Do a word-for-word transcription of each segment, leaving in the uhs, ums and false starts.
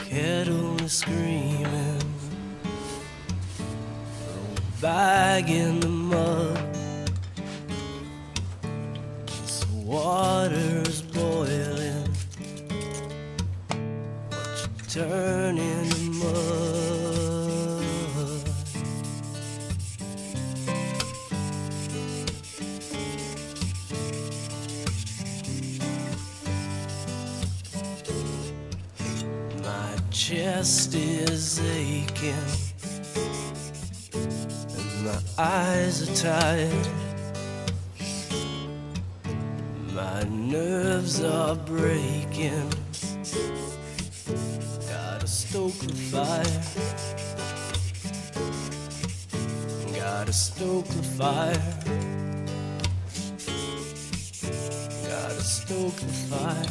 kettle is screaming, throw bag in the mud, this water's boiling, watch it turn into mud. Chest is aching and my eyes are tired, my nerves are breaking, gotta stoke the fire, gotta stoke the fire, gotta stoke the fire.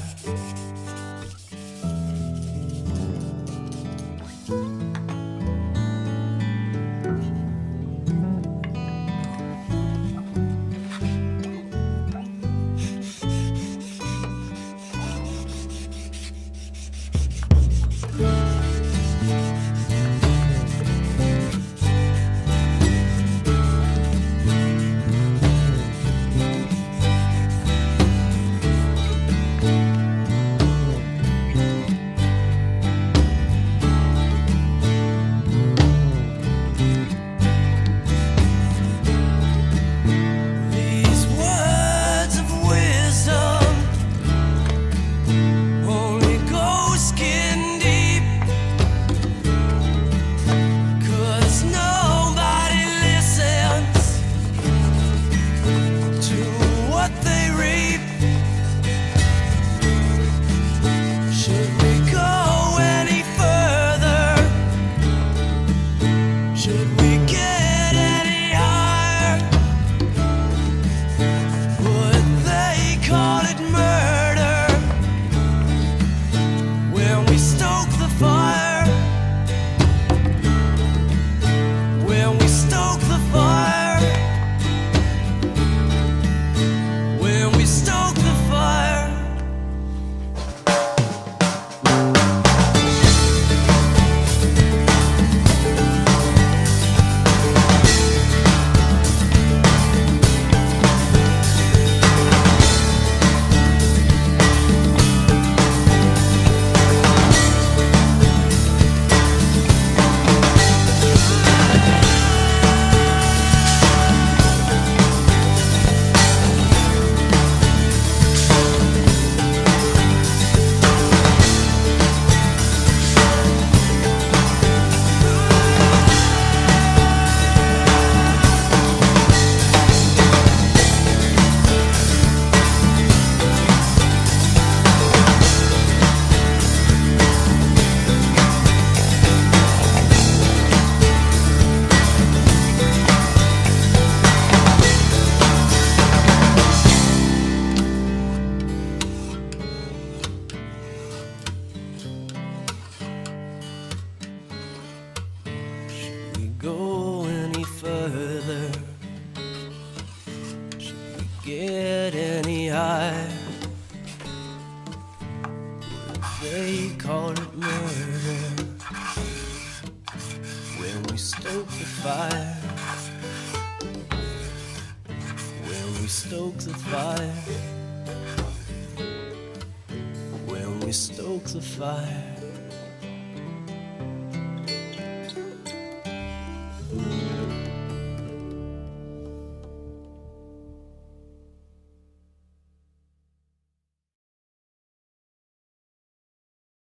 Go any further? Should we get any higher? Would they call it murder when we stoke the fire? When we stoke the fire? When we stoke the fire?